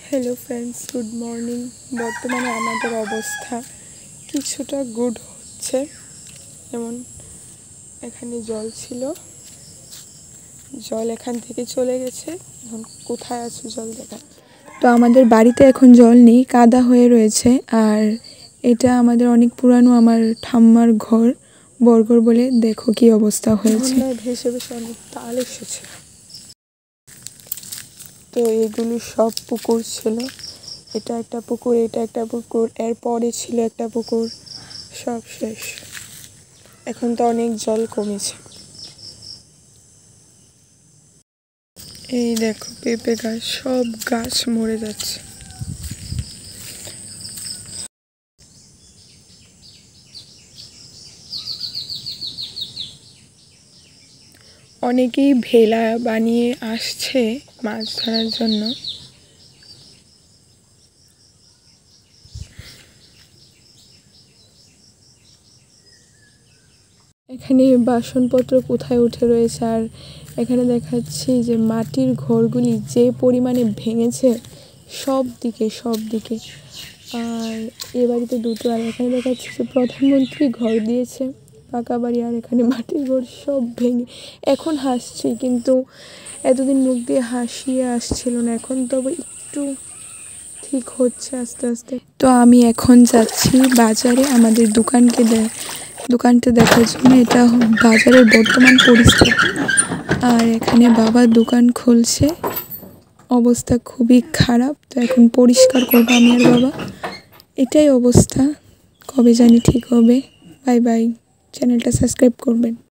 Hello friends, good morning. বর্তমানে আমাদের অবস্থা কিছুটা গুড হচ্ছে। যেমন এখানে জল ছিল, জল এখান থেকে চলে গেছে। এখন কোথায় আছে জল দেখা। তো আমাদের বাড়িতে এখন জল নেই, কাদা হয়ে রয়েছে। আর এটা আমাদের অনেক পুরানো আমার ঠাম্মার ঘর, বর্গর বলে। দেখো কি অবস্থা হয়েছে, ভেসে ভেসে অনেক তাল এসেছে। তো এগুলো সব পুকুর ছিল, এটা একটা পুকুর, এটা একটা পুকুর, এরপরে ছিল একটা পুকুর, সব শেষ। এখন তো অনেক জল কমেছে। এই দেখো পেঁপে গাছ, সব গাছ মরে যাচ্ছে। অনেকেই ভেলা বানিয়ে আসছে মাছ ধরার জন্য। এখানে বাসনপত্র কোথায় উঠে রয়েছে। আর এখানে দেখাচ্ছি যে মাটির ঘরগুলি যে পরিমাণে ভেঙেছে, সব দিকে। আর এ বাড়িতে দুটো, আর এখানে দেখাচ্ছি যে প্রধানমন্ত্রী ঘর দিয়েছে, পাকা বাড়ি। আর এখানে মাটির ঘর সব ভেঙে। এখন হাসছি, কিন্তু এতদিন মুখ দিয়ে হাসিয়ে আসছিল না। এখন তবে একটু ঠিক হচ্ছে আস্তে আস্তে। তো আমি এখন যাচ্ছি বাজারে আমাদের দোকানটা দেখার জন্য। এটা বাজারের বর্তমান পরিস্থিতি। আর এখানে বাবা দোকান খুলছে, অবস্থা খুবই খারাপ। তো এখন পরিষ্কার করবো আমি আর বাবা। এটাই অবস্থা, কবে জানি ঠিক হবে। বাই বাই, চ্যানেলটা সাবস্ক্রাইব করবেন।